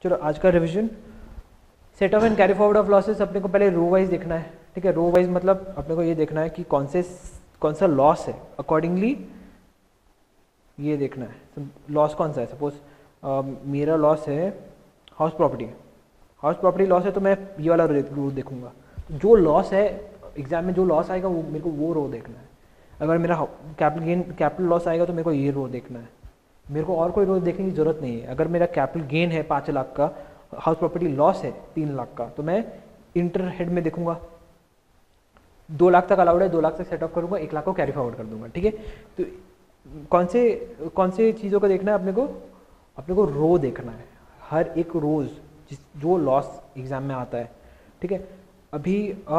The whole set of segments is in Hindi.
चलो आज का revision, set off and carry forward of losses अपने को पहले रो वाइज देखना है, ठीक है। रो वाइज मतलब अपने को ये देखना है कि कौन सा लॉस है, अकॉर्डिंगली ये देखना है लॉस कौन सा है। सपोज मेरा लॉस है हाउस प्रॉपर्टी लॉस है, तो मैं ये वाला रो देखूंगा। तो जो लॉस है एग्जाम में, जो लॉस आएगा वो मेरे को वो रो देखना है। अगर मेरा कैपिटल लॉस आएगा तो मेरे को ये रो देखना है, मेरे को और कोई रो देखने की ज़रूरत नहीं है। अगर मेरा कैपिटल गेन है 5 लाख का, हाउस प्रॉपर्टी लॉस है 3 लाख का, तो मैं इंटर हेड में देखूंगा। 2 लाख तक अलाउड है, 2 लाख तक सेट ऑफ करूंगा, 1 लाख को कैरी फॉरवर्ड कर दूंगा, ठीक है। तो कौन से चीज़ों को देखना है अपने को रो देखना है, हर एक रोज़ जो लॉस एग्जाम में आता है, ठीक है। अभी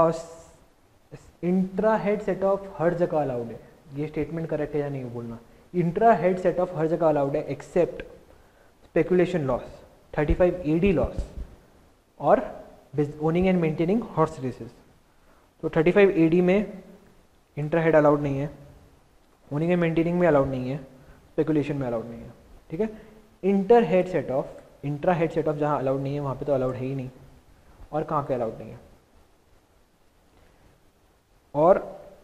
इंट्रा हेड सेट ऑफ हर जगह अलाउड है, ये स्टेटमेंट करेक्ट है या नहीं बोलना। इंट्रा हेड सेट ऑफ हर जगह अलाउड है except speculation loss, 35 AD loss और owning and maintaining horse races. तो 35 AD में इंट्रा हेड अलाउड नहीं है, ओनिंग एंड मेंटेनिंग में अलाउड नहीं है, स्पेकुलेशन में अलाउड नहीं है, ठीक है। इंट्रा हेड सेट ऑफ जहाँ अलाउड नहीं है वहाँ पे तो अलाउड है ही नहीं, और कहाँ पे अलाउड नहीं है। और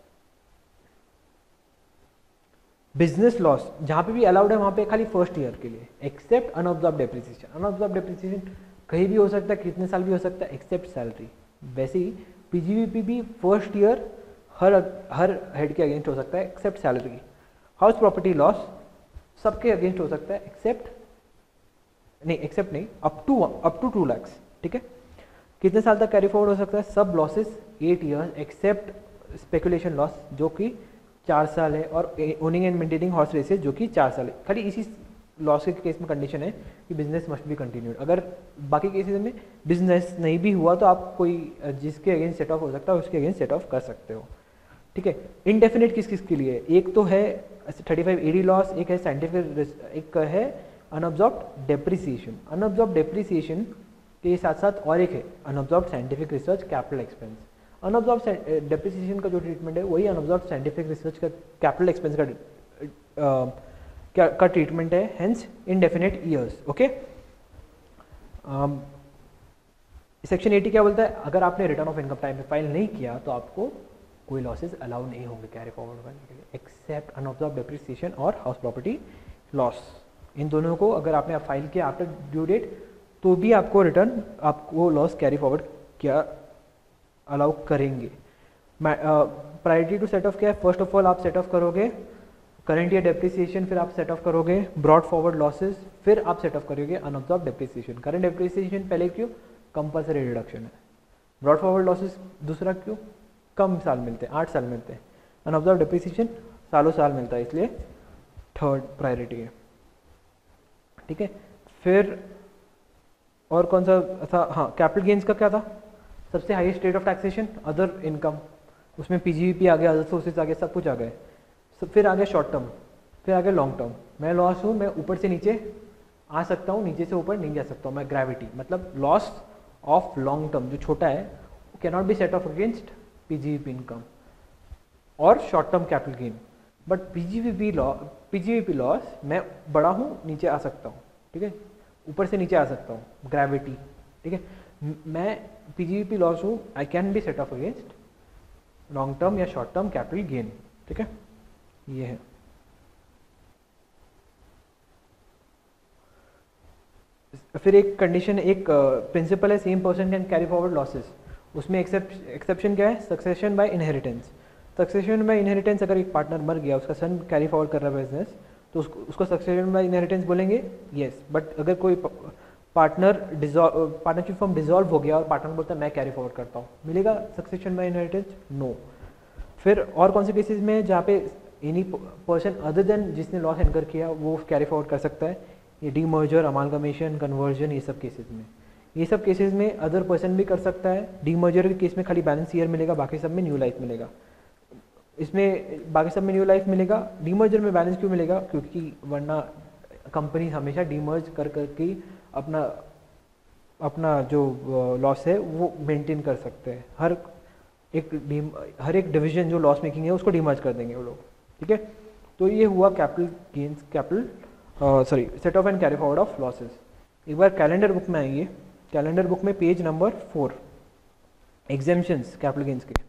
बिजनेस लॉस जहाँ पे भी अलाउड है वहाँ पे खाली फर्स्ट ईयर के लिए, except unabsorbed depreciation. Unabsorbed depreciation कहीं भी हो सकता है, कितने साल भी हो सकता है, एक्सेप्ट सैलरी। वैसे ही पीजीवीपी भी फर्स्ट ईयर हर हेड के अगेंस्ट हो सकता है except salary. House property loss सबके अगेंस्ट हो सकता है एक्सेप्ट नहीं, अप टू 2 लाख, ठीक है। कितने साल तक कैरी फॉरवर्ड हो सकता है, सब losses 8 years except speculation loss जो कि 4 साल है, और owning and maintaining horse races जो कि 4 साल है। खाली इसी लॉस के केस में कंडीशन है कि बिजनेस मस्ट बी कंटिन्यूड। अगर बाकी केसेस में बिजनेस नहीं भी हुआ तो आप कोई जिसके अगेंस्ट सेट ऑफ हो सकता है उसके अगेंस्ट सेट ऑफ कर सकते हो, ठीक है। इनडेफिनेट किस के लिए, एक तो है 35 AD लॉस, एक है साइंटिफिक, एक है अनअब्जॉर्ब्ड डेप्रिसिएशन। अनअब्जॉर्ब्ड डेप्रिसिएशन के साथ साथ और एक है unabsorbed scientific research capital expense. Unabsorbed depreciation का जो ट्रीटमेंट है वही अनअब्जॉर्ब्ड साइंटिफिक रिसर्च का कैपिटल एक्सपेंस का ट्रीटमेंट है, hence indefinite years, okay. Section 80 क्या बोलता है, अगर आपने रिटर्न ऑफ इनकम टाइम में फाइल नहीं किया तो आपको कोई लॉसेस अलाउ नहीं होंगे कैरी फॉरवर्ड करने के लिए, एक्सेप्ट अनअब्जॉर्ब्ड डेप्रिसिएशन और हाउस प्रॉपर्टी लॉस। इन दोनों को अगर आपने फाइल किया आफ्टर ड्यू डेट तो भी आपको लॉस कैरी फॉरवर्ड किया अलाउ करेंगे। प्रायोरिटी टू सेट ऑफ क्या है, फर्स्ट ऑफ ऑल आप सेट ऑफ करोगे करंट ईयर डेप्रिसिएशन, फिर आप सेट ऑफ करोगे ब्रॉड फॉरवर्ड लॉसेस, फिर आप सेट ऑफ करोगे अनअब्जॉर्ब्ड डेप्रिसिएशन। करंट डेप्रिसिएशन पहले क्यों, कंपल्सरी रिडक्शन है। ब्रॉड फॉरवर्ड लॉसेस दूसरा क्यों, कम साल मिलते हैं, 8 साल मिलते हैं। अनअब्जॉर्ब्ड डेप्रिसिएशन सालों साल मिलता है, इसलिए थर्ड प्रायोरिटी है, ठीक है। फिर और कौन सा था, हाँ कैपिटल गेन्स का क्या था, सबसे highest rate of taxation other income, उसमें पीजीवीपी आ गया, अदर सोर्सेज आ गए, सब कुछ आ गए। फिर आ गया शॉर्ट टर्म, फिर आ गया लॉन्ग टर्म। मैं लॉस हूँ, मैं ऊपर से नीचे आ सकता हूँ, नीचे से ऊपर नहीं जा सकता हूँ, मैं ग्रेविटी, मतलब लॉस ऑफ लॉन्ग टर्म जो छोटा है वो can not be set off against PGBP income और short term capital gain. But PGBP loss मैं बड़ा हूँ, नीचे आ सकता हूँ, ठीक है, ऊपर से नीचे आ सकता हूँ, ग्रेविटी, ठीक है। मैं पीजीवीपी लॉस हूँ, I can be set off against long term या शॉर्ट टर्म कैपिटल गेन, ठीक है। ये है फिर एक कंडीशन, एक प्रिंसिपल है, same person can carry forward losses. उसमें एक्सेप्शन क्या है, succession by inheritance. Succession by inheritance, अगर एक पार्टनर मर गया, उसका सन कैरी फॉरवर्ड कर रहा है बिजनेस, तो उसको सक्सेशन बाय इनहेरिटेंस बोलेंगे, यस। बट अगर कोई पार्टनरशिप फॉर्म डिसॉल्व हो गया और पार्टनर बोलता है मैं कैरी फॉरवर्ड करता हूँ, मिलेगा सक्सेशन बाय इनहेरिटेंस, नो। फिर और कौन से केसेस में जहाँ पे एनी पर्सन अदर देन जिसने लॉस इनकर किया वो कैरी फॉरवर्ड कर सकता है, ये डीमर्जर, अमालगमेशन, कन्वर्जन, ये सब केसेस में अदर पर्सन भी कर सकता है। डीमर्जर के केस में खाली बैलेंस ईयर मिलेगा, बाकी सब में न्यू लाइफ मिलेगा। इसमें बाकी सब में न्यू लाइफ मिलेगा, डीमर्जर में बैलेंस क्यों मिलेगा, क्योंकि वरना कंपनी हमेशा डीमर्ज कर करके अपना जो लॉस है वो मेंटेन कर सकते हैं। हर एक डिवीजन जो लॉस मेकिंग है उसको डीमर्ज कर देंगे वो लोग, ठीक है। तो ये हुआ capital gains, set off and carry forward of losses. एक बार कैलेंडर बुक में आइए, कैलेंडर बुक में page number 4, exemptions capital gains के।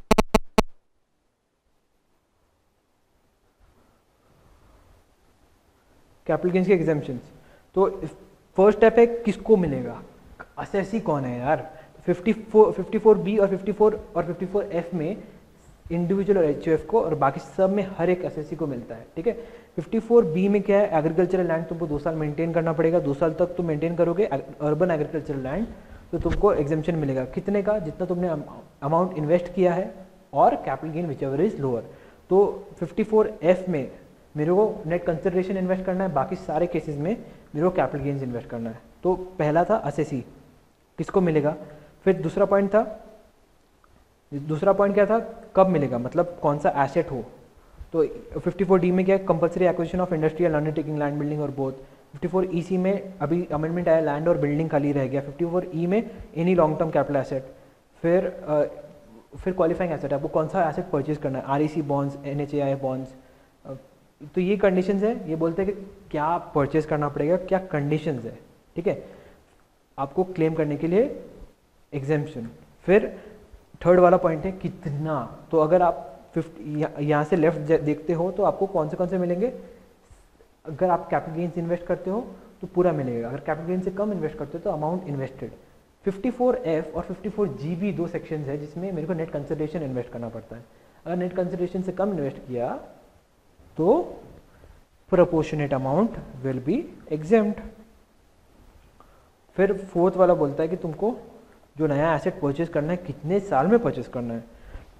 कैपिटल गेन्स के एग्जेम्पशंस, तो फर्स्ट स्टेप है किसको मिलेगा, असेसी कौन है यार। 54B और 54F में इंडिविजुअल और एचयूएफ को, और बाकी सब में हर एक एसएससी को मिलता है, ठीक है। 54B में क्या है, एग्रीकल्चरल लैंड तुमको 2 साल मेंटेन करना पड़ेगा, 2 साल तक तुम मेंटेन करोगे अर्बन एग्रीकल्चरल लैंड, तो तुमको एग्जेम्पशन मिलेगा कितने का, जितना तुमने अमाउंट इन्वेस्ट किया है, और capital gain whichever is lower. तो 54F में मेरे को नेट कंसिडरेशन इन्वेस्ट करना है, बाकी सारे केसेस में मेरे को कैपिटल गेन्स इन्वेस्ट करना है। तो पहला था असेसी किसको मिलेगा। फिर दूसरा पॉइंट क्या था, कब मिलेगा, मतलब कौन सा एसेट हो। तो 54D में क्या है, compulsory acquisition of industrial undertaking land building और बोथ। 54EC में अभी अमेंडमेंट आया, लैंड और बिल्डिंग खाली रह गया। 54E में any long term capital asset. फिर क्वालिफाइंग एसेट, आपको कौन सा एसेट परचेज करना है, REC बॉन्ड्स, NHAI बॉन्ड्स। तो ये कंडीशंस है, ये बोलते हैं कि क्या परचेज करना पड़ेगा, क्या कंडीशंस है, ठीक है, आपको क्लेम करने के लिए एग्जेम्पशन। फिर थर्ड वाला पॉइंट है कितना, तो अगर आप 50 यहाँ से लेफ्ट देखते हो तो आपको कौन से मिलेंगे। अगर आप कैपिटल गेन्स इन्वेस्ट करते हो तो पूरा मिलेगा, अगर कैपिटल गेन से कम इन्वेस्ट करते हो तो अमाउंट इन्वेस्टेड। 54F और 54G भी 2 सेक्शन है जिसमें मेरे को नेट कंसिडरेशन इन्वेस्ट करना पड़ता है। अगर नेट कंसिडरेशन से कम इन्वेस्ट किया तो proportionate amount will be exempt. फिर फोर्थ वाला बोलता है कि तुमको जो नया एसेट परचेज करना है कितने साल में परचेज करना है।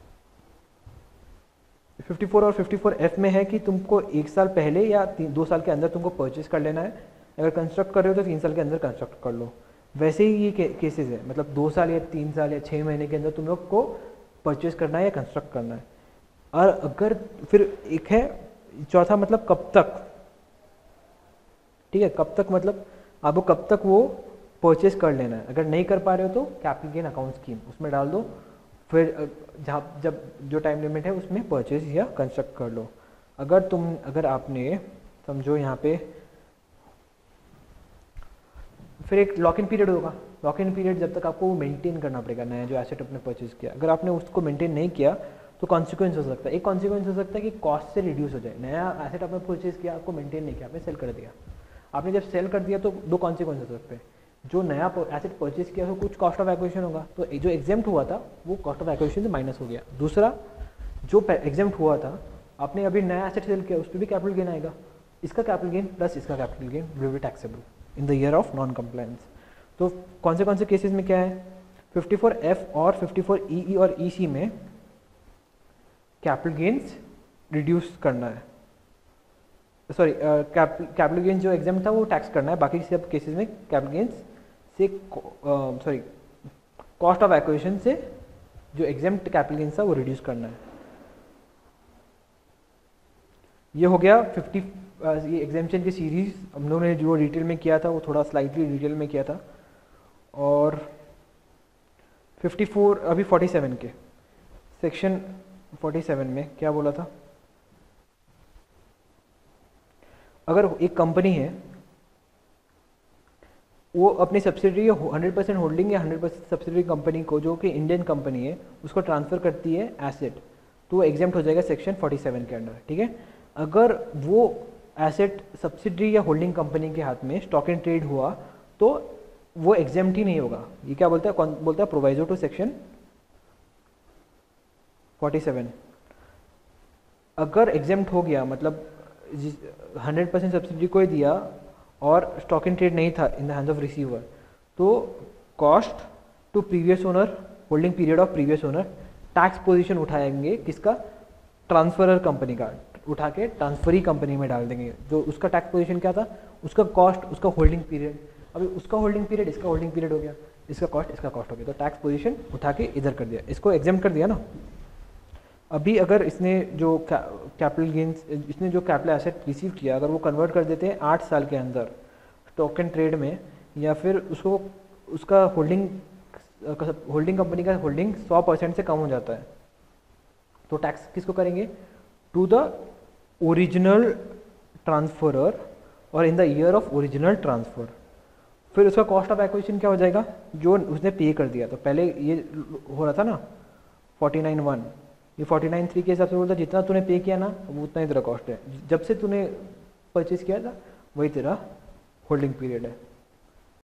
54 और 54F में है कि तुमको 1 साल पहले या 2 साल के अंदर तुमको परचेज कर लेना है, अगर कंस्ट्रक्ट कर रहे हो तो 3 साल के अंदर कंस्ट्रक्ट कर लो। वैसे ही ये केसेस है, मतलब 2 साल या 3 साल या 6 महीने के अंदर तुम लोग को परचेज करना है या कंस्ट्रक्ट करना है। और अगर फिर एक है चौथा, मतलब कब तक, ठीक है, कब तक मतलब आपको कब तक वो परचेज कर लेना है। अगर नहीं कर पा रहे हो तो कैपिटल गेन अकाउंट स्कीम उसमें डाल दो, फिर जहाँ जब जो टाइम लिमिट है उसमें परचेज या कंस्ट्रक्ट कर लो। अगर आपने समझो यहाँ पे फिर एक लॉक इन पीरियड होगा। लॉक इन पीरियड जब तक आपको मेंटेन करना पड़ेगा नया जो एसेट आपने परचेज किया। अगर आपने उसको मेंटेन नहीं किया तो कॉन्सिक्वेंस हो सकता है। एक कॉन्सिक्वेंस हो सकता है कि कॉस्ट से रिड्यूस हो जाए। नया एसेट आपने परचेज किया, आपको मेंटेन नहीं किया, आपने सेल कर दिया। आपने जब सेल कर दिया तो 2 कॉन्सिक्वेंस हो सकते हैं। जो नया एसेट परचेज किया तो कुछ कॉस्ट ऑफ एक्विजिशन होगा, तो जो एग्जेम्प्ट हुआ था वो कॉस्ट ऑफ एक्विजिशन से माइनस हो गया। दूसरा, जो एग्जेम्प्ट हुआ था आपने अभी नया एसेट सेल किया, उस पर भी कैपिटल गेन आएगा। इसका कैपिटल गेन प्लस इसका capital gain will be taxable in the year of non compliance. तो कौन से केसेस में क्या है, 54F और 54EE और EC में कैपिटल गेन्स रिड्यूस करना है, सॉरी कैपिटल गेन्स जो एग्जाम था वो टैक्स करना है। बाकी सब केसेस में कैपिटल गेन्स से सॉरी कॉस्ट ऑफ एक्विजिशन से जो एग्जाम्प्ट कैपिटल गेन्स था वो रिड्यूस करना है। ये हो गया 50 ये एग्जाम्पशन की सीरीज हम लोगों ने जो डिटेल में किया था वो थोड़ा स्लाइटली डिटेल में किया था। और 54 अभी 47 के सेक्शन 47 में क्या बोला था, अगर एक कंपनी है वो अपनी सब्सिडरी 100% होल्डिंग या 100% सब्सिडरी कंपनी को जो कि इंडियन कंपनी है उसको ट्रांसफ़र करती है एसेट, तो वो एग्जेम्प्ट हो जाएगा सेक्शन 47 के अंडर, ठीक है। अगर वो एसेट सब्सिडरी या होल्डिंग कंपनी के हाथ में स्टॉक इन ट्रेड हुआ तो वो एग्जेम्प्ट ही नहीं होगा। ये क्या बोलता है, कौन बोलता है, प्रोवाइजो टू सेक्शन 47। अगर एग्जेम्प्ट हो गया मतलब 100% सब्सिडी को ही दिया और स्टॉक इन ट्रेड नहीं था in the hands of receiver, तो cost to previous owner, holding period of previous owner, tax position उठाएंगे किसका, ट्रांसफरर कंपनी का, उठा के ट्रांसफरी कंपनी में डाल देंगे। जो उसका टैक्स पोजीशन क्या था, उसका कॉस्ट, उसका होल्डिंग पीरियड, अभी उसका होल्डिंग पीरियड इसका होल्डिंग पीरियड हो गया, इसका कॉस्ट हो गया, तो टैक्स पोजीशन उठा के इधर कर दिया, इसको एग्जेम्प्ट कर दिया ना। अभी अगर इसने जो कैपिटल गेन्स, इसने जो कैपिटल एसेट रिसीव किया अगर वो कन्वर्ट कर देते हैं 8 साल के अंदर स्टॉक एंड ट्रेड में, या फिर उसको उसका होल्डिंग कंपनी का होल्डिंग 100% से कम हो जाता है, तो टैक्स किसको करेंगे, टू द ओरिजिनल ट्रांसफरर और in the year of original transfer. फिर उसका कॉस्ट ऑफ एक्विजिशन क्या हो जाएगा, जो उसने पे कर दिया। तो पहले ये हो रहा था ना 49.1, ये 49.3 के हिसाब से बोलता जितना तूने पे किया ना वो उतना ही तेरा कॉस्ट है, जब से तूने परचेज किया था वही तेरा होल्डिंग पीरियड है।